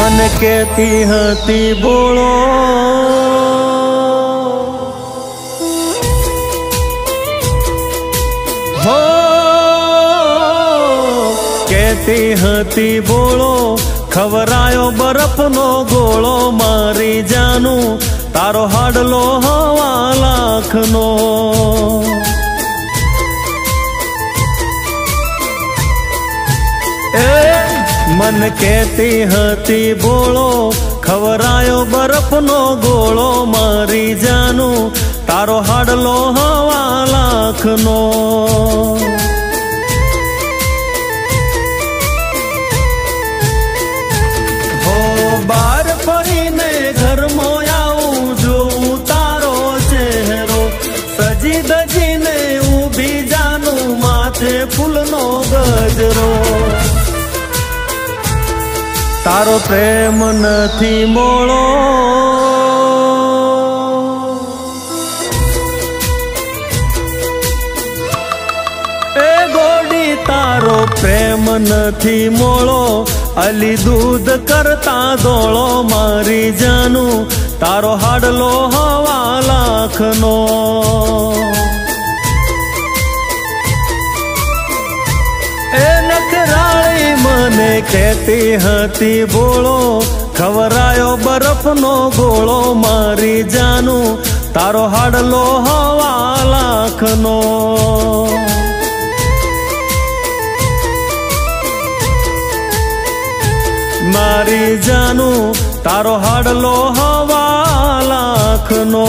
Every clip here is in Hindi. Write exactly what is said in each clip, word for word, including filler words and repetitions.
मन कहती हती बोलो हो, कहती हती बोलो खवरायो बरफ नो गोलो मारी जानू तारो हाडलो हवा लाख नो। मन कहती हती बोलो खवरायो बरफ नो गोलो मारी जानू तारो हाडलो हवा लाख नो। हो बार फरीने घर मोयाऊ जोऊ तारो चेहरो सजी दजी ने उभी जानू माथे फूलनो गजरो। तारो प्रेम नथी मोळो ए गोडी तारो प्रेम नथी मोळो अली दूध करता दोळो मारी जानू तारो हाडलो हवा लाख नो। ए नखराळी मने कहती हती बोलो खवरायो बरफ नो गोलो मारी जानू तारो हाडलो हवा लाख नो। मारी जानू तारो हाडलो हवा लाख नो।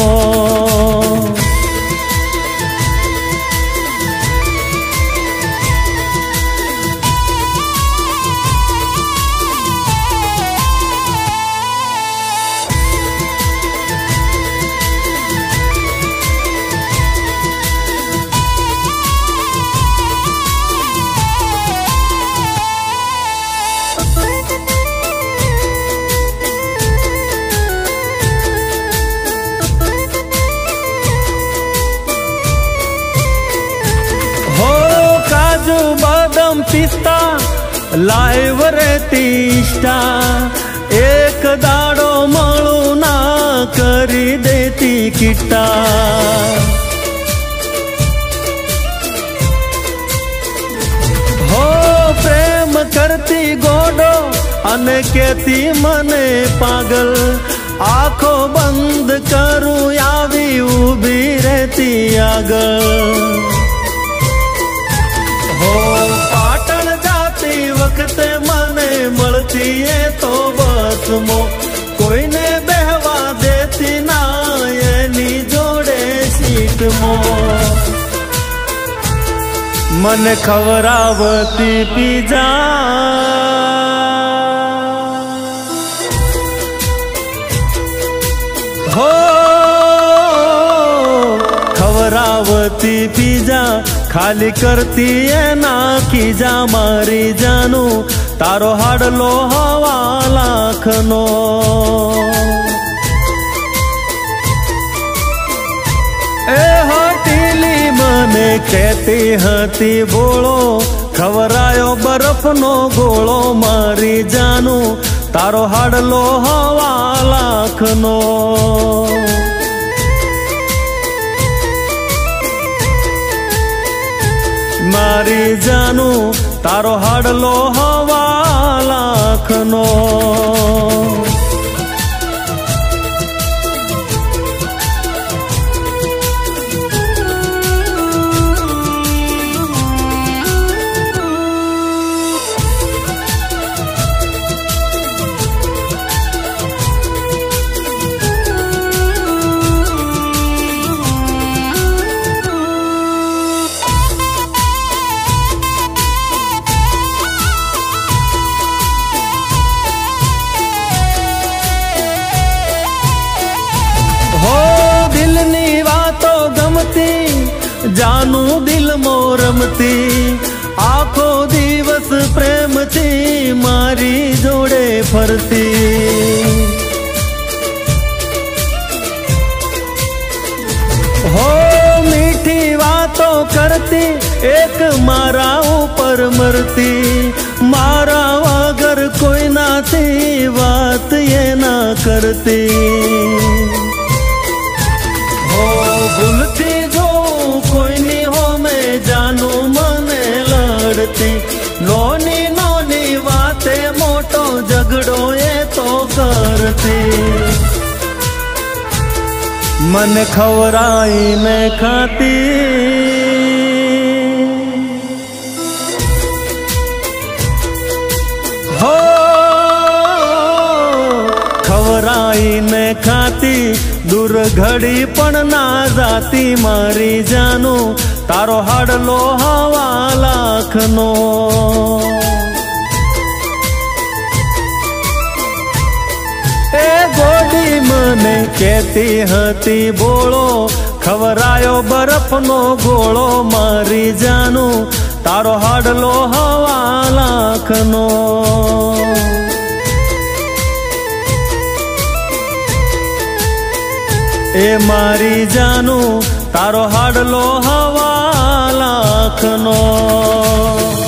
बादाम पिस्ता लाइव रहती इष्टा एक दाड़ो मळू ना करी देती किट्टा। हो प्रेम करती गोडो अने कहती मने पागल आँखों बंद करूं यावी उभी रहती आगल। हो पाटण जाती वक्त मने मलती है तो बस मो कोई ने बहवा देती ना ये नी जोड़े सीट मो। मन खवरावती पीजा हो खवरावती पीजा खाली करती है ना की जा मारी जानू तारो हाडलो हवा लाख नो। ए हटीली मने कहती हती बोलो खवरायो बरफ नो गोलो मारी जानू तारो हाडलो हवा लाख नो। मारी जानू तारो हाडलो हवा लाख नो। जानू दिल मोरमती आखो दिवस प्रेम थी मारी जोड़े फरती। हो मीठी बातों करती एक मारा ऊपर मरती, मारा वगर कोई ना थी बात ये ना करती। हो भूलती जो कोई नहीं हो मैं जानू मने लड़ती, नोनी नोनी बातें मोटो झगड़ो ये तो करती। मन खवराई में खाती, हो खवराई में खाती, दूर घड़ी पण ना जाती मारी जानू, तारो हाडलो हवा लाखनो। ए गोडी मने कहती हती बोलो, खवरायो बरफनो गोळो मारी जानू, तारो हाडलो हवा लाखनो। ए मारी जानू तारो हाडलो हवा लाखनो।